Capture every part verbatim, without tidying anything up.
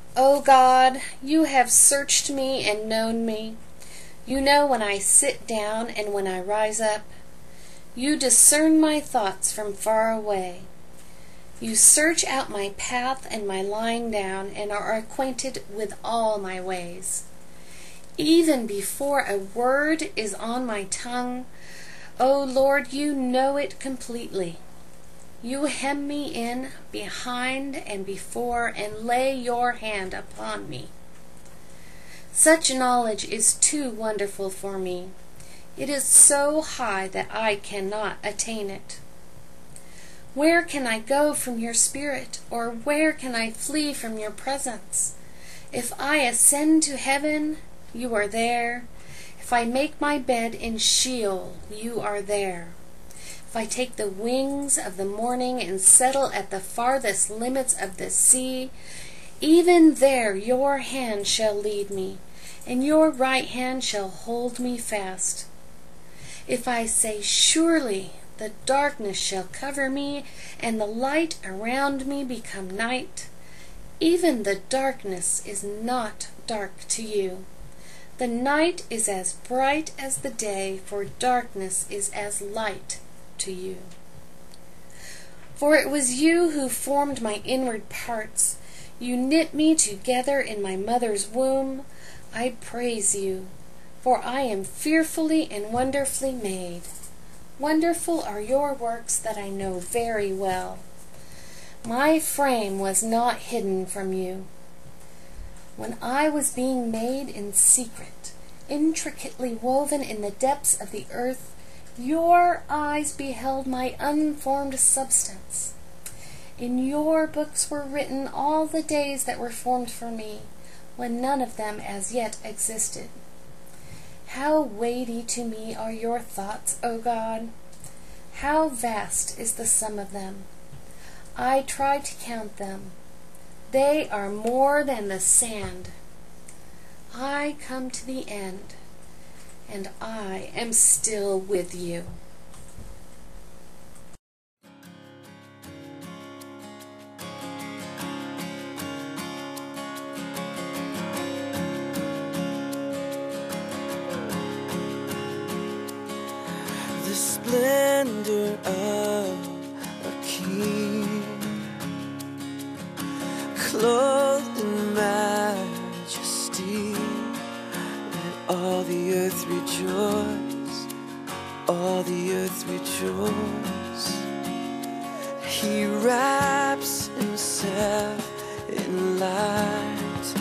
O God, you have searched me and known me. You know when I sit down and when I rise up. You discern my thoughts from far away. You search out my path and my lying down, and are acquainted with all my ways. Even before a word is on my tongue, O Lord, you know it completely. You hem me in behind and before, and lay your hand upon me. Such knowledge is too wonderful for me. It is so high that I cannot attain it. Where can I go from your spirit, or where can I flee from your presence? If I ascend to heaven, you are there. If I make my bed in Sheol, you are there. If I take the wings of the morning and settle at the farthest limits of the sea, even there your hand shall lead me, and your right hand shall hold me fast. If I say, surely the darkness shall cover me, and the light around me become night, even the darkness is not dark to you. The night is as bright as the day, for darkness is as light to you. For it was you who formed my inward parts. You knit me together in my mother's womb. I praise you, for I am fearfully and wonderfully made. Wonderful are your works that I know very well. My frame was not hidden from you. When I was being made in secret, intricately woven in the depths of the earth, your eyes beheld my unformed substance. In your books were written all the days that were formed for me, when none of them as yet existed. How weighty to me are your thoughts, O God! How vast is the sum of them! I tried to count them. They are more than the sand. I come to the end, and I am still with you. The splendor of a king, clothed in majesty, let all the earth rejoice, all the earth rejoice. He wraps himself in light,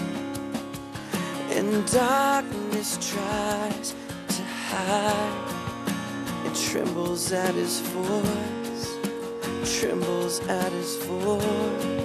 and darkness tries to hide. It trembles at his voice, trembles at his voice.